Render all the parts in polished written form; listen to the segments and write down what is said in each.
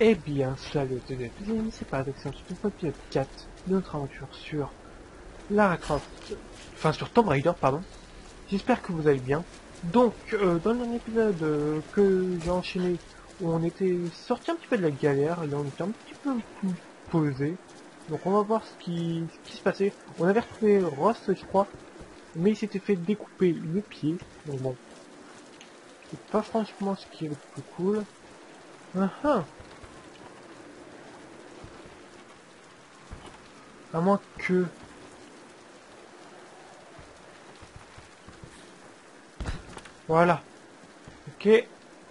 Eh bien, salut à tous et tous les amis, c'est Paradox, c'est l'épisode 4 de notre aventure sur Lara Croft, enfin sur Tomb Raider, pardon. J'espère que vous allez bien. Donc, dans le dernier épisode que j'ai enchaîné, où on était sorti un petit peu de la galère, et là on était un petit peu plus posé. Donc on va voir ce qui se passait. On avait retrouvé Ross, je crois, mais il s'était fait découper le pied. Donc bon, c'est pas franchement ce qui est le plus cool. À moins que... Voilà. Ok.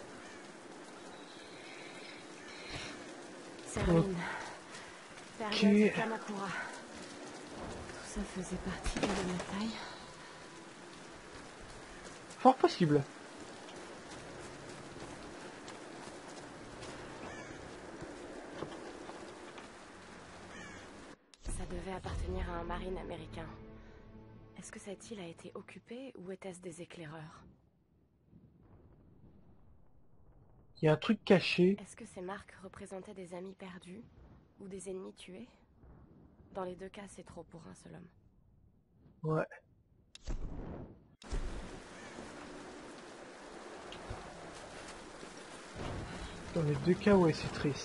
Serline, Ok. période de Kamakura. Tout ça faisait partie de la bataille. Fort possible. Ça devait appartenir à un marine américain. Est-ce que cette île a été occupée ou était-ce des éclaireurs? Il y a un truc caché. Est-ce que ces marques représentaient des amis perdus ou des ennemis tués? Dans les deux cas, c'est trop pour un seul homme. Ouais. Dans les deux cas, ouais, c'est triste.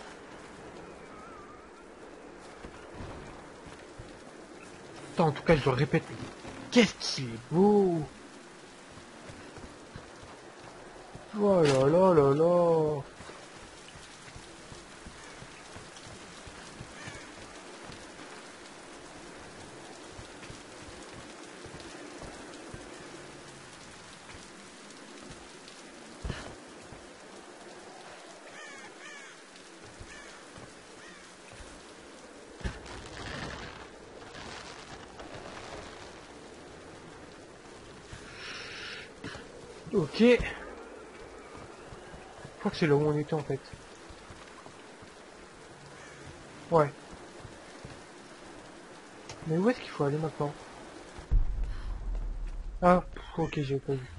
Attends, en tout cas, je le répète. Mais qu'est-ce qu'il est beau! Oh là là là là! Ok. Je crois que c'est là où on était en fait. Ouais. Mais où est-ce qu'il faut aller maintenant? Ah, ok, j'ai pas vu.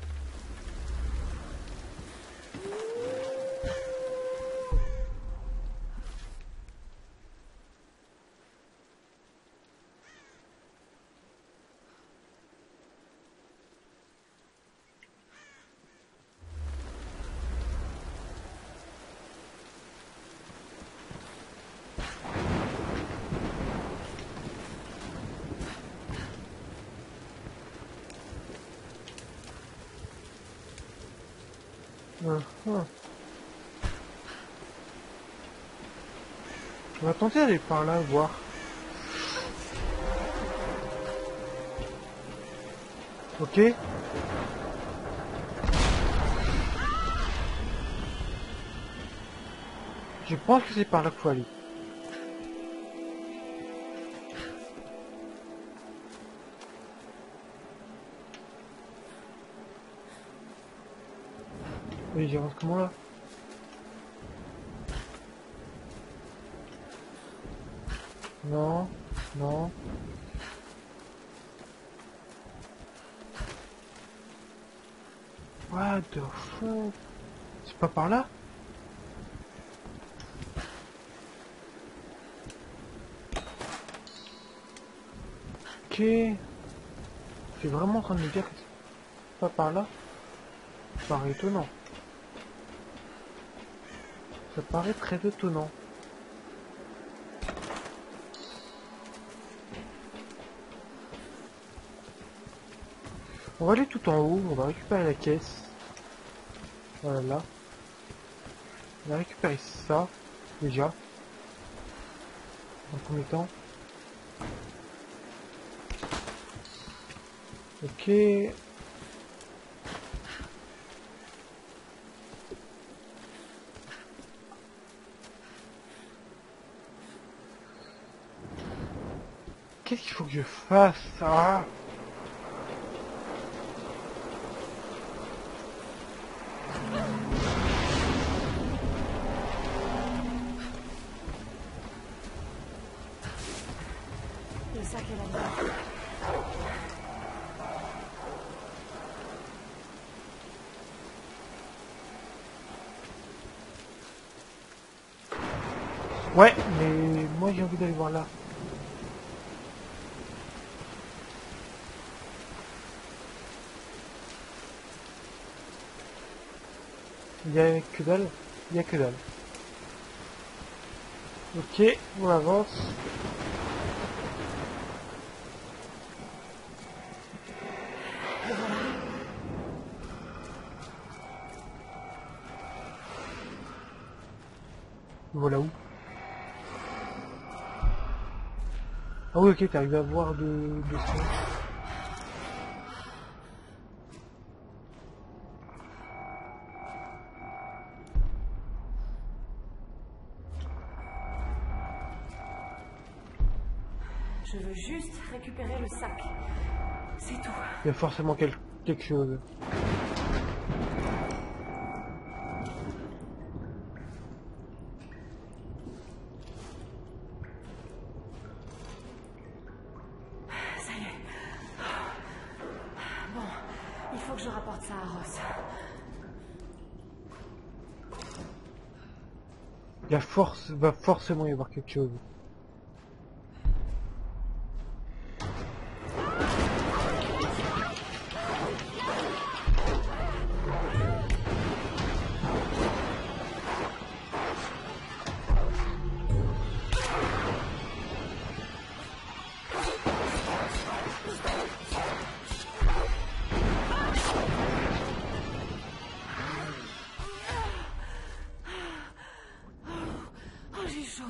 Ah. On va tenter d'aller par là, voir. Ok. Je pense que c'est par là qu'il faut aller. Oui, j'y avance comment là? Non, non. What the fuck? C'est pas par là? Ok. Tu es vraiment en train de me dire que c'est pas par là? Ça paraît étonnant. Ça paraît très étonnant. On va aller tout en haut, on va récupérer la caisse. Voilà là. On va récupérer ça, déjà. En premier temps. Ok. Qu'est-ce qu'il faut que je fasse? Ah! Le sac est là-dedans. Ouais, mais moi j'ai envie d'aller voir là. Il y a que dalle. Il y a que dalle. Ok, on avance. Voilà où. Ah oui, ok, t'arrives à voir de ça. Je veux juste récupérer le sac. C'est tout. Il y a forcément quelque chose. Ça y est. Bon, il faut que je rapporte ça à Ross. Il y a va forcément y avoir quelque chose. Oh, j'ai chaud.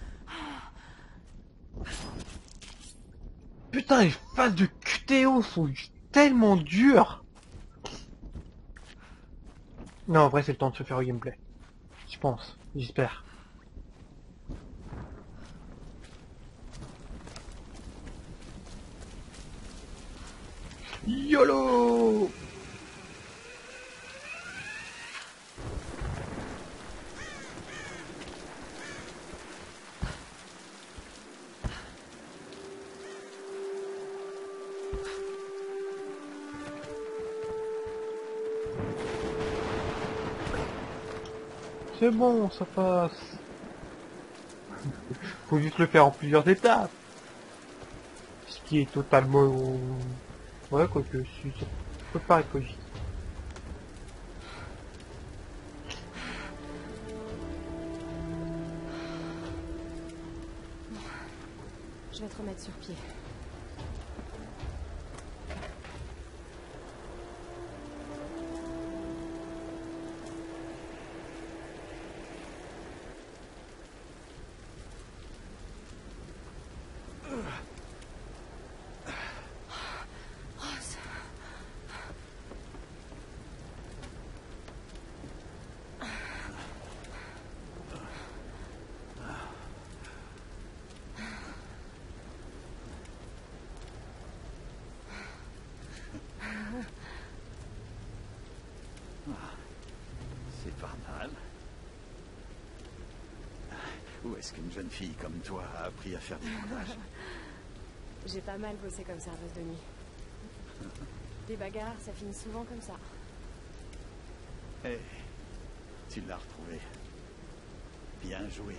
Putain, les phases de QTO sont tellement dures. Non, en vrai, c'est le temps de se faire au gameplay. Je pense, j'espère. YOLO! C'est bon, ça passe. Faut juste le faire en plusieurs étapes. Ce qui est totalement... Ouais, quoique, si, ça peut paraître logique. Je vais te remettre sur pied. Ross. C'est pas mal. Où est-ce qu'une jeune fille comme toi a appris à faire des montages? J'ai pas mal bossé comme serveuse de nuit. Les bagarres, ça finit souvent comme ça. Hé, tu l'as retrouvé. Bien joué.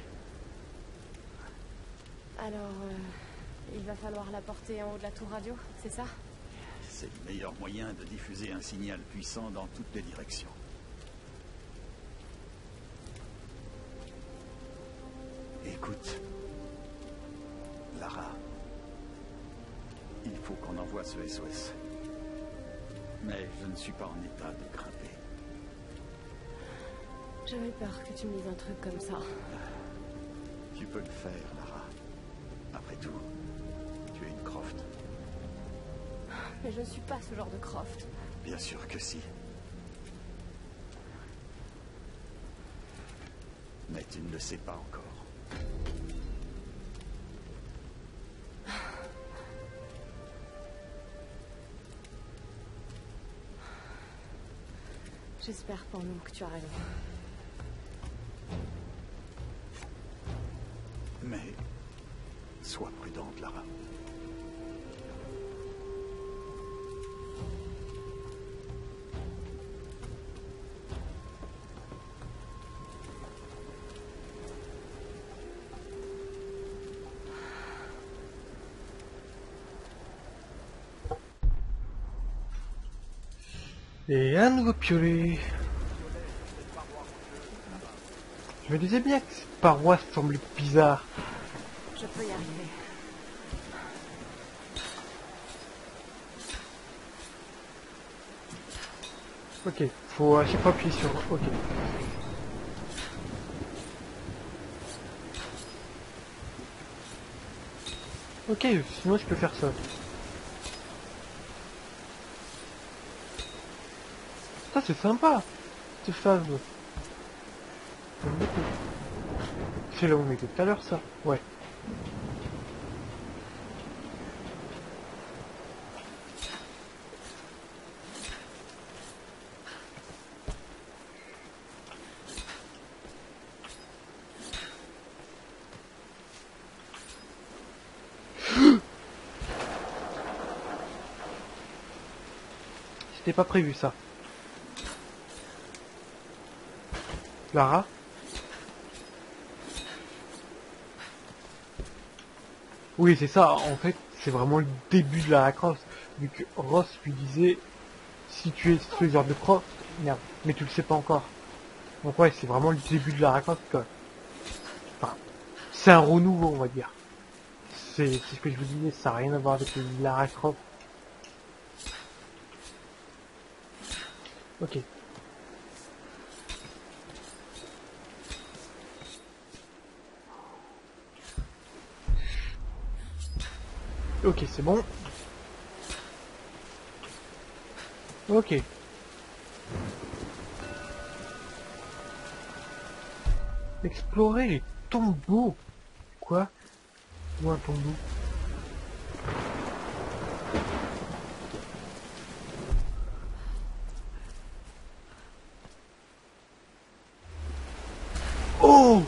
Alors, il va falloir la porter en haut de la tour radio, c'est ça? C'est le meilleur moyen de diffuser un signal puissant dans toutes les directions. Écoute, Lara, il faut qu'on envoie ce SOS. Mais je ne suis pas en état de grimper. J'avais peur que tu me dises un truc comme ça. Tu peux le faire, Lara. Après tout, tu es une Croft. Mais je ne suis pas ce genre de Croft. Bien sûr que si. Mais tu ne le sais pas encore. J'espère pour nous que tu as raison. Mais sois prudente, Lara. Et un nouveau piolet. Je me disais bien que cette paroi semblait bizarre. Je peux y arriver. Ok, faut à chaque fois appuyer sur... Ok. Ok, sinon je peux faire ça. Ça c'est sympa, cette phase. J'aime beaucoup. C'est là où on était tout à l'heure ça. Ouais. C'était pas prévu ça. Lara? Oui, c'est ça. En fait, c'est vraiment le début de Lara Croft. Vu que Ross lui disait, si tu es ce genre de Croft, merde, mais tu le sais pas encore. Donc ouais, c'est vraiment le début de Lara Croft, quoi. Enfin, c'est un renouveau, on va dire. C'est ce que je vous disais, ça n'a rien à voir avec le Lara Croft. Ok. Ok, c'est bon. Ok. Explorer les tombeaux. Quoi? Ou un tombeau? Oh!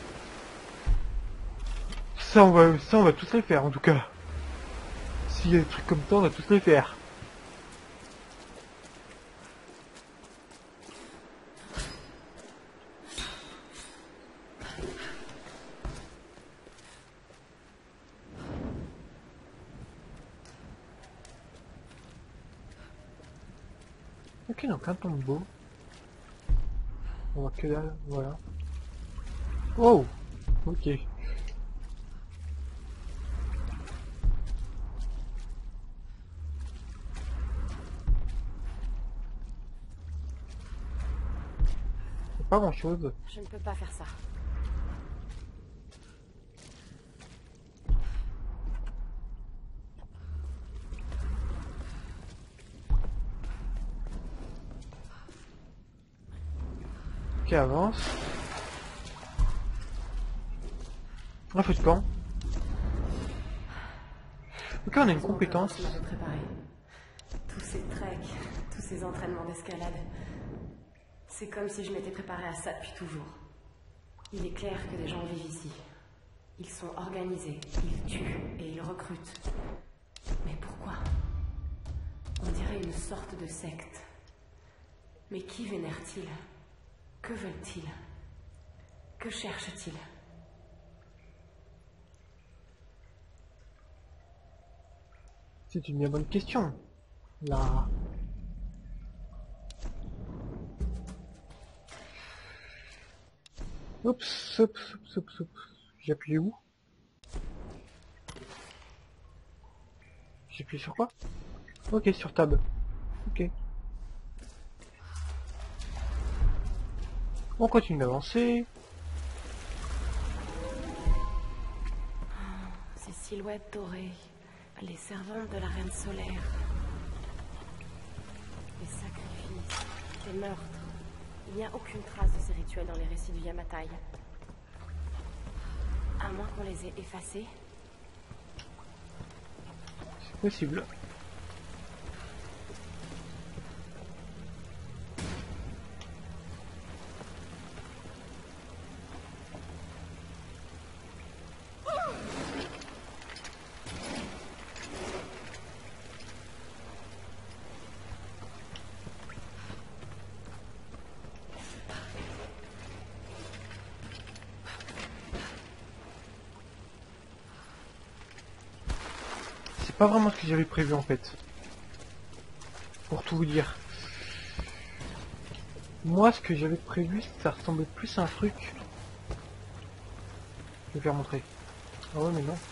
Ça on va tous les faire en tout cas. S'il y a des trucs comme ça, on va tous les faire. Ok, donc un tombeau. On voit que dalle, voilà. Oh! Ok. C'est pas grand chose. Je ne peux pas faire ça. Ok, avance. Un feu de camp. Ok, on a une compétence. Tous ces treks, tous ces entraînements d'escalade. C'est comme si je m'étais préparée à ça depuis toujours. Il est clair que des gens vivent ici. Ils sont organisés, ils tuent et ils recrutent. Mais pourquoi? On dirait une sorte de secte. Mais qui vénèrent-ils? Que veulent-ils? Que cherchent-ils? C'est une bien bonne question. Là. Oups, oups, oups, oups, oups. J'ai appuyé où? J'ai appuyé sur quoi? Ok, sur tab. Ok. On continue d'avancer. Ces silhouettes dorées, les servantes de la reine solaire. Les sacrifices, les meurtres. Il n'y a aucune trace de ces rituels dans les récits du Yamatai. À moins qu'on les ait effacés. C'est possible. C'est pas vraiment ce que j'avais prévu en fait. Pour tout vous dire. Moi, ce que j'avais prévu, ça ressemblait plus à un truc. Je vais faire montrer. Ah ouais, mais non.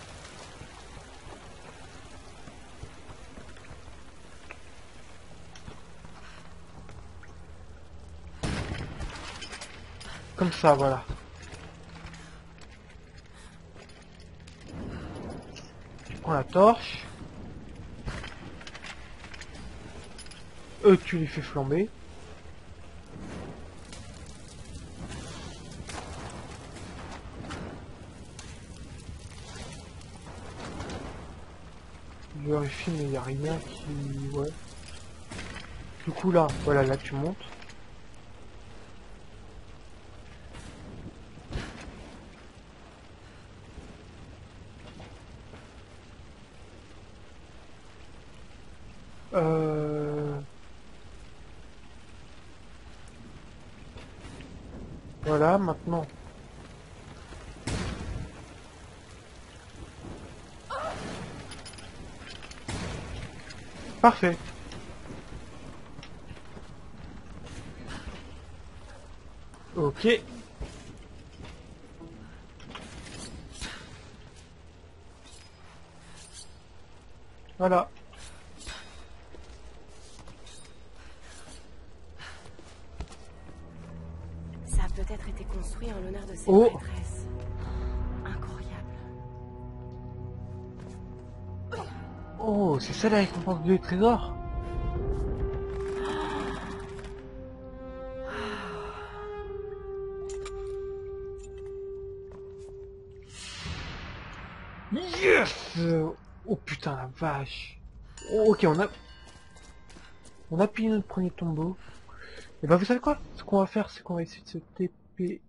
Comme ça, voilà. Tu prends la torche. Tu les fais flamber. Je vérifie, mais il n'y a rien qui... Ouais. Du coup, là, voilà, là, tu montes. Voilà, maintenant. Parfait. Ok. Voilà. Ça a peut-être été construit en l'honneur de ses Oh. prêtresses. Incroyable. Oh, c'est ça la récompense du trésor. Yes. Oh putain la vache. Oh, ok, on a pillé notre premier tombeau. Et bah vous savez quoi? Ce qu'on va faire, c'est qu'on va essayer de se TP.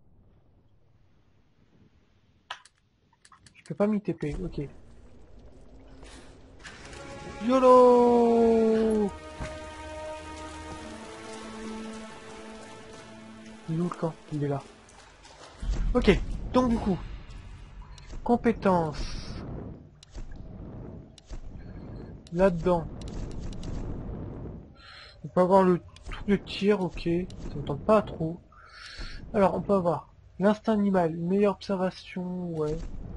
Je peux pas m'y TP, ok. YOLO. Il est où le camp? Il est là. Ok, donc du coup, compétences. Là-dedans. On peut avoir le truc de tir, ok. Ça me tente pas trop. Alors, on peut avoir l'instinct animal, une meilleure observation, ouais.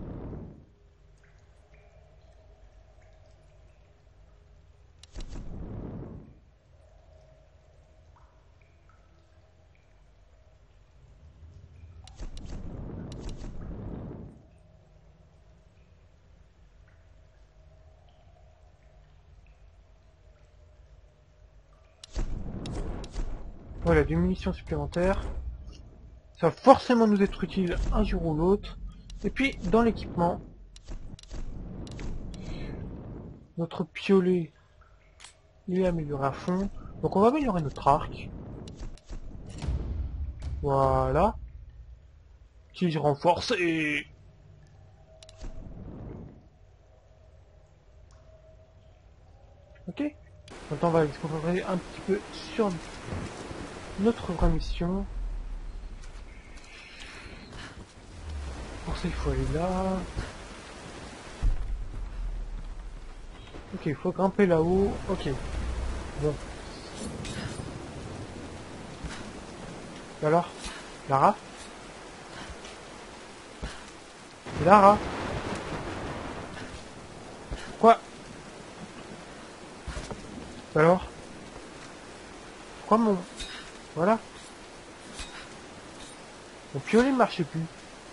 Voilà, des munitions supplémentaires. Ça va forcément nous être utile un jour ou l'autre. Et puis, dans l'équipement, notre piolet, il est amélioré à fond. Donc on va améliorer notre arc. Voilà. Tige renforcé. Ok. Maintenant on va se concentrer un petit peu sur notre vraie mission. Pour ça il faut aller là. Ok, il faut grimper là-haut. Ok. Bon. Et alors, Lara? Lara? Quoi? Alors? Pourquoi mon... Voilà. Mon piolet ne marchait plus.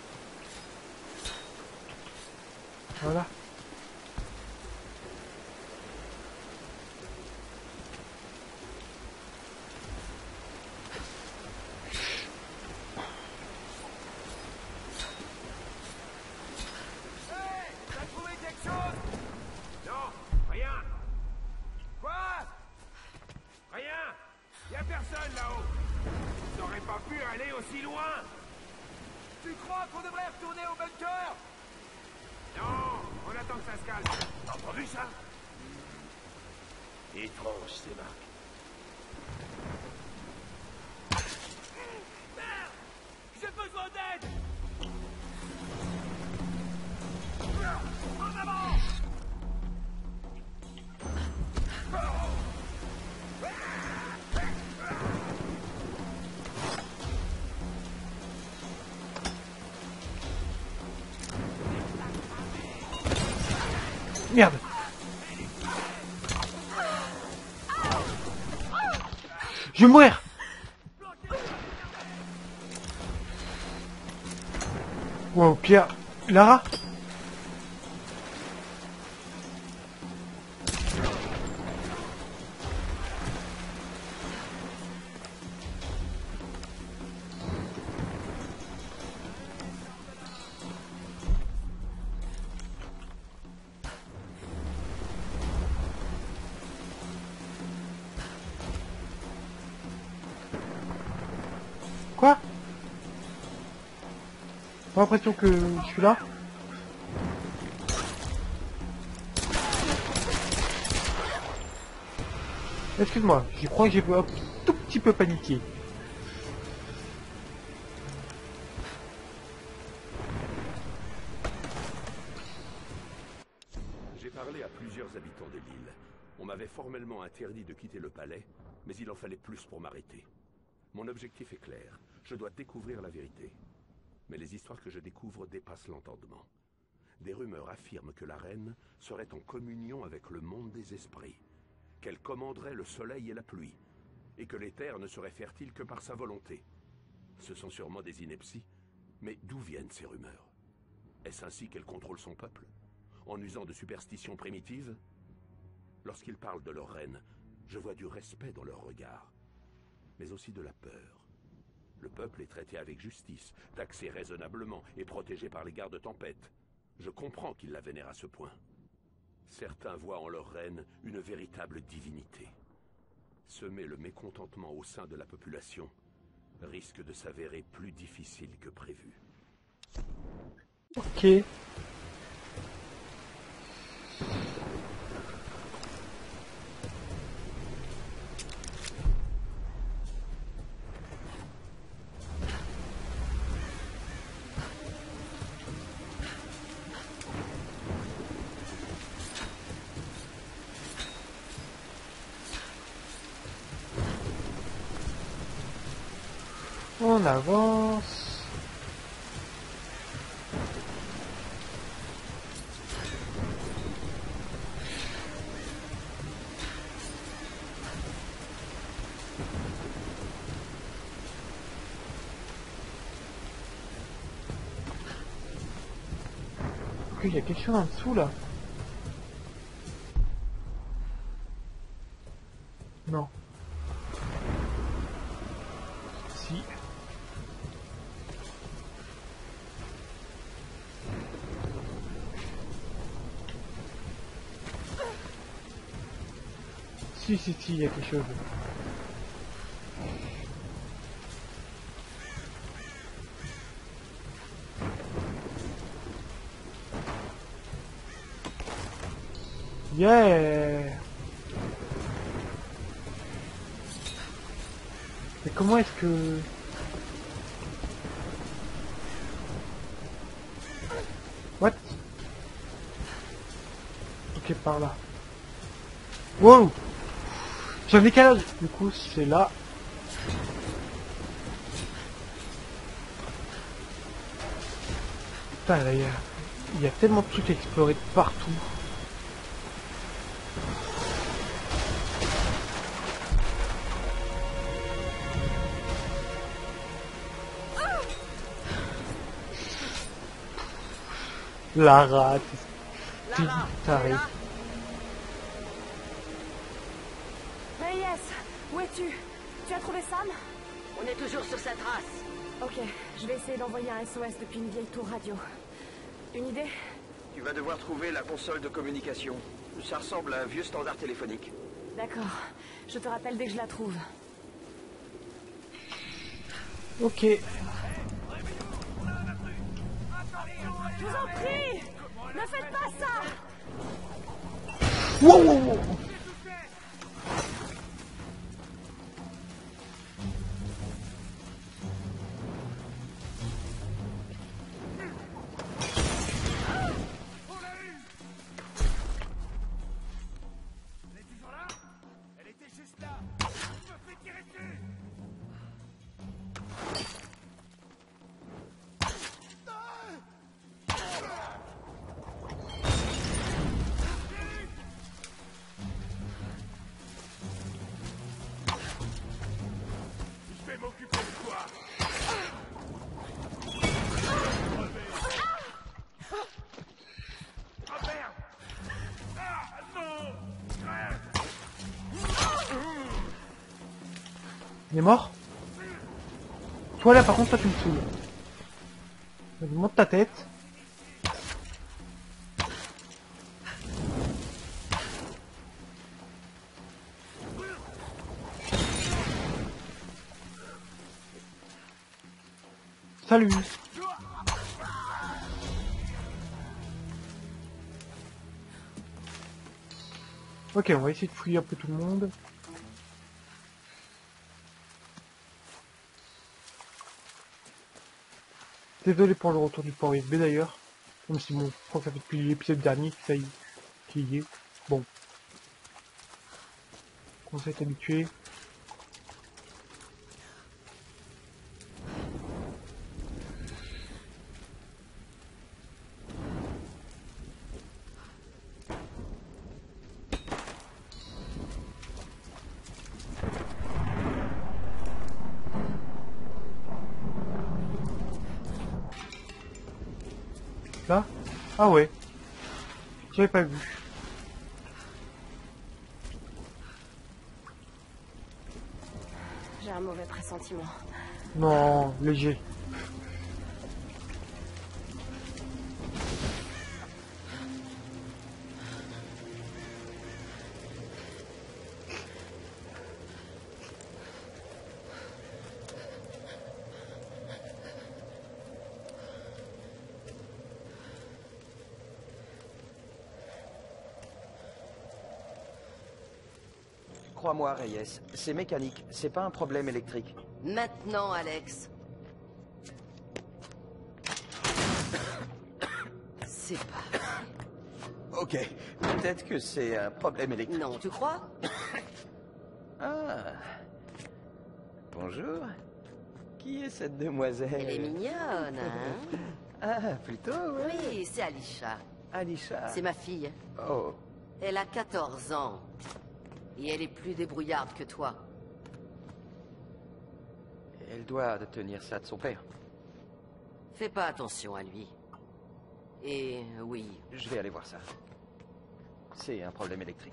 Voilà. Personne là-haut. Ils n'auraient pas pu aller aussi loin. Tu crois qu'on devrait retourner au bunker? Non, on attend que ça se calme. T'as entendu ça? Étrange, ces marques. Merde! J'ai besoin d'aide! En avant! Merde. Je vais mourir. Wow, Pierre. Lara. Quoi? J'ai l'impression que je suis là. Excuse-moi, je crois que j'ai un tout petit peu paniqué. J'ai parlé à plusieurs habitants de l'île. On m'avait formellement interdit de quitter le palais, mais il en fallait plus pour m'arrêter. Mon objectif est clair, je dois découvrir la vérité. Mais les histoires que je découvre dépassent l'entendement. Des rumeurs affirment que la reine serait en communion avec le monde des esprits, qu'elle commanderait le soleil et la pluie, et que les terres ne seraient fertiles que par sa volonté. Ce sont sûrement des inepties, mais d'où viennent ces rumeurs? Est-ce ainsi qu'elle contrôle son peuple? En usant de superstitions primitives? Lorsqu'ils parlent de leur reine, je vois du respect dans leur regard, mais aussi de la peur. Le peuple est traité avec justice, taxé raisonnablement et protégé par les gardes-tempête. Je comprends qu'ils la vénèrent à ce point. Certains voient en leur reine une véritable divinité. Semer le mécontentement au sein de la population risque de s'avérer plus difficile que prévu. Ok. On avance. Ok, il y a quelque chose en dessous là. Non. Si. Si, il y a quelque chose. Yeah! Mais comment est-ce que... What? Ok, par là. Wow! J'ai un décalage. Du coup, c'est là. Putain, là, il y a tellement de trucs à explorer de partout. Lara, t'arrives. Hey Yes, où es-tu? Tu as trouvé Sam? On est toujours sur sa trace. Ok, je vais essayer d'envoyer un SOS depuis une vieille tour radio. Une idée? Tu vas devoir trouver la console de communication. Ça ressemble à un vieux standard téléphonique. D'accord, je te rappelle dès que je la trouve. Ok. Je vous en prie! Ne faites pas ça! Wow, wow, wow. Il est mort? Toi là par contre, toi tu me saoules. Vas-y, monte ta tête. Salut. Ok, on va essayer de fouiller un peu tout le monde. Désolé pour le retour du port USB d'ailleurs. Même si bon, je crois que ça fait depuis l'épisode dernier que ça y est. Bon. On s'est habitué. Là? Ah ouais. J'avais pas vu. J'ai un mauvais pressentiment. Non, léger. Crois-moi, Reyes, c'est mécanique, c'est pas un problème électrique. Maintenant, Alex. C'est pas... Ok, peut-être que c'est un problème électrique. Non, tu crois? Ah. Bonjour. Qui est cette demoiselle? Elle est mignonne, hein? Ah, plutôt, oui. Oui, c'est Alicia. Alicia. C'est ma fille. Oh. Elle a 14 ans. Et elle est plus débrouillarde que toi. Elle doit tenir ça de son père. Fais pas attention à lui. Et oui, Je vais aller voir ça. C'est un problème électrique.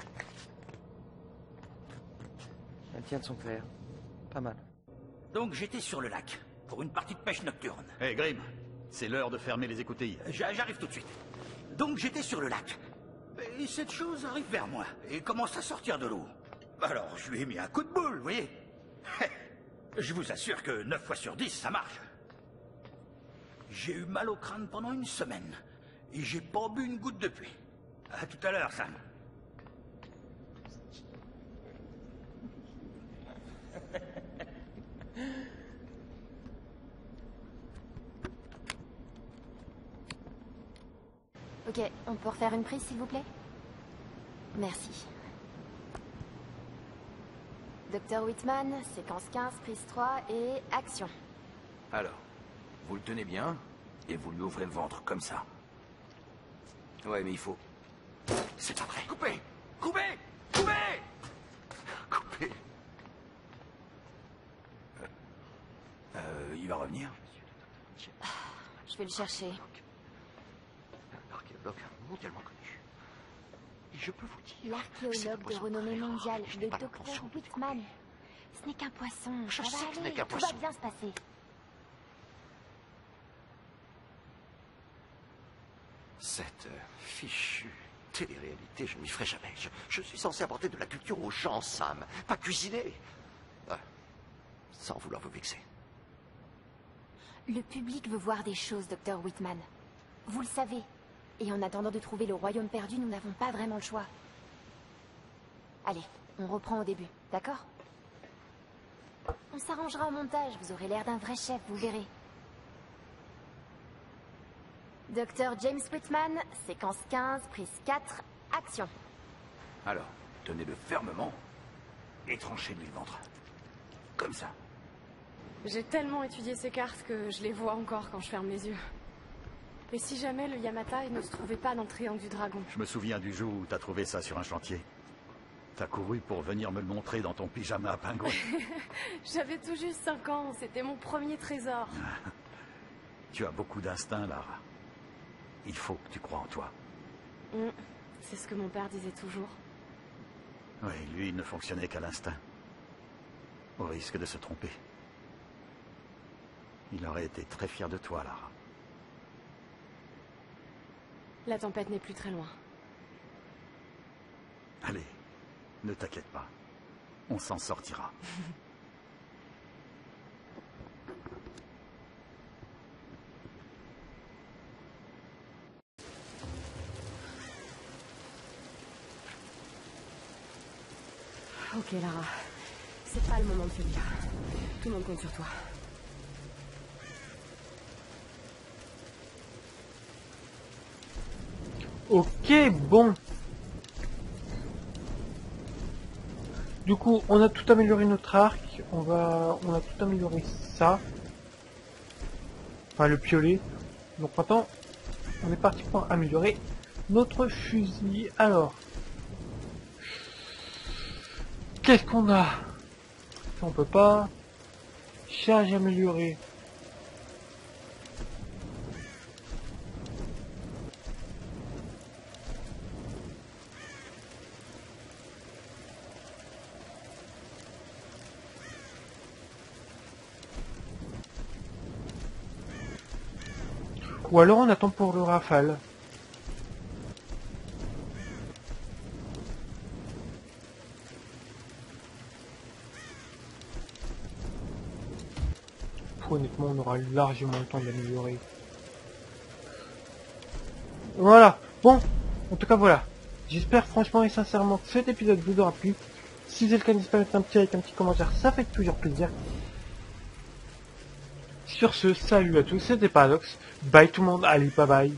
Elle tient de son père. Pas mal. Donc j'étais sur le lac, pour une partie de pêche nocturne. Hé, Grim, c'est l'heure de fermer les écoutilles. J'arrive tout de suite. Donc j'étais sur le lac. Et cette chose arrive vers moi, et commence à sortir de l'eau. Alors je lui ai mis un coup de boule, vous voyez. Je vous assure que 9 fois sur 10, ça marche. J'ai eu mal au crâne pendant une semaine, et j'ai pas bu une goutte depuis. À tout à l'heure, Sam. Ok, on peut refaire une prise, s'il vous plaît? Merci. Dr. Whitman, séquence 15, prise 3 et action. Alors, vous le tenez bien, et vous lui ouvrez le ventre, comme ça. Ouais, mais il faut... C'est pas vrai. Coupez! Coupez! Coupez! Coupez! Il va revenir? Je vais le chercher. Archéologue mondialement connu. Et je peux vous dire... L'archéologue de renommée mondiale, le Dr. Whitman. Ce n'est qu'un poisson. Je Ça va sais que ce aller, n'est qu'un tout poisson. va bien se passer. Cette fichue télé-réalité, je n'y ferai jamais. Je suis censé apporter de la culture aux gens, Sam. Pas cuisiner. Ah, sans vouloir vous vexer. Le public veut voir des choses, Dr. Whitman. Vous le savez. Et en attendant de trouver le royaume perdu, nous n'avons pas vraiment le choix. Allez, on reprend au début, d'accord? On s'arrangera au montage, vous aurez l'air d'un vrai chef, vous verrez. Dr. James Whitman, séquence 15, prise 4, action. Alors, tenez-le fermement, et tranchez-lui le ventre. Comme ça. J'ai tellement étudié ces cartes que je les vois encore quand je ferme les yeux. Et si jamais le Yamatai ne se trouvait pas dans le triangle du dragon? Je me souviens du jour où t'as trouvé ça sur un chantier. T'as couru pour venir me le montrer dans ton pyjama à pingouin. J'avais tout juste 5 ans, c'était mon premier trésor. Tu as beaucoup d'instinct, Lara. Il faut que tu crois en toi. C'est ce que mon père disait toujours. Oui, lui, il ne fonctionnait qu'à l'instinct. au risque de se tromper. Il aurait été très fier de toi, Lara. La tempête n'est plus très loin. Allez, ne t'inquiète pas. On s'en sortira. Ok, Lara. C'est pas le moment de faiblir. Tout le monde compte sur toi. Ok, bon. Du coup, on a tout amélioré notre arc. On a tout amélioré ça. Enfin, le piolet. Donc maintenant, on est parti pour améliorer notre fusil. Alors, qu'est-ce qu'on a? Ça, on peut pas. Charge améliorée. Ou alors on attend pour le rafale. Honnêtement, on aura largement le temps de l'améliorer. Voilà. Bon, en tout cas voilà. J'espère franchement et sincèrement que cet épisode vous aura plu. Si c'est le cas, n'hésitez pas à mettre un petit like, un petit commentaire, ça fait toujours plaisir. Sur ce, salut à tous, c'était Paradox. Bye tout le monde, allez bye bye.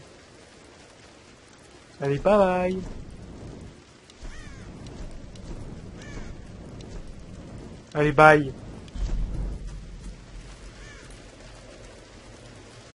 Allez bye bye. Allez bye.